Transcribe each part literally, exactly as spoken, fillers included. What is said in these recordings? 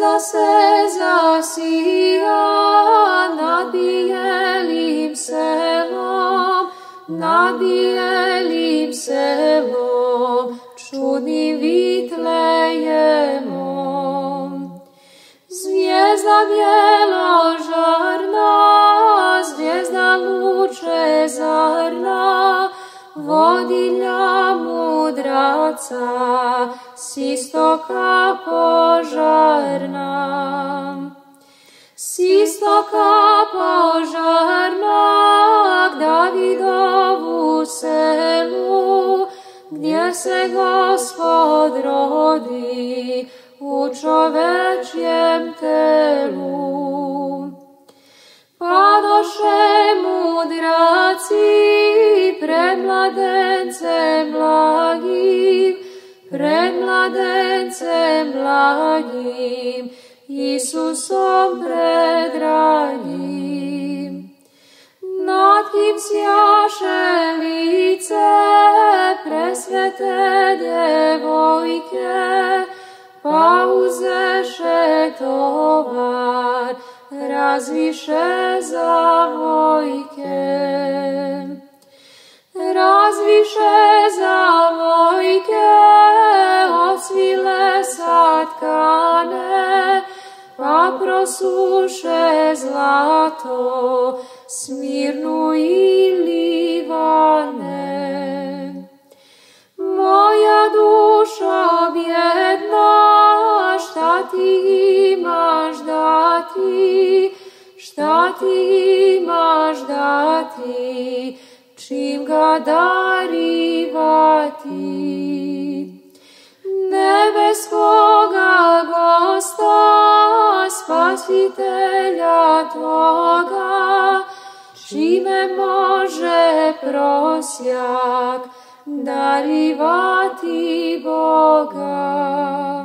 Zvijezda se zasija nad bijelim selom, nad bijelim selom, čudnim Vitlejemom. Zvijezda bjeložarna, zvijezda lučezarna, vodilja mudraca, s istoka požarna. S istoka požarna, k Davidovu selu, gdje se Gospod rodi u čovečjem telu. Padoše mudraci pred mladencem blagim, pred mladencem blagim, Isusom predragim. Nad kim sjaše lice presvete djevojke, pa uzeše tovar, razviše zavojke. Razviše zavojke, osvile satkane, pa prosuše zlato, Smirnu i Livane. Moja dušo bjedna, šta ti imaš dati, šta ti imaš dati, čim ga darivati. Nebeskoga Gosta, Spasitelja Tvoga, čime može prosjak darivati Boga.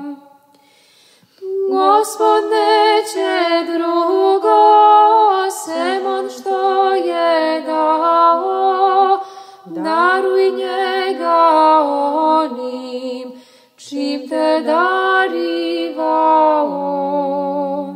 Gospod neće drugo, sem on što je dao, daruj njega onim, čim te darivao.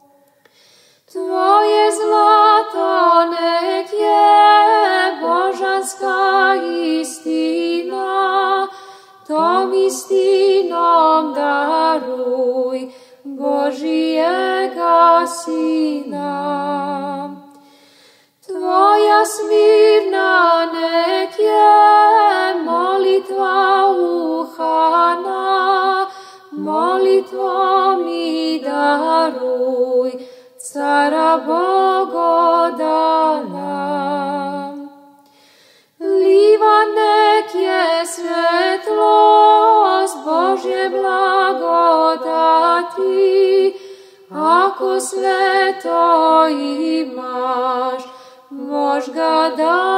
Tvoje zlato nek je božanska istina, tom istinom daruj Božijega Sina. Tvoja smirna nek je molitva uhana, molitvom mi daruj Cara Bogodana. Liva nek je svetlost Božje blagodati, ako sve to imaš, mož ga da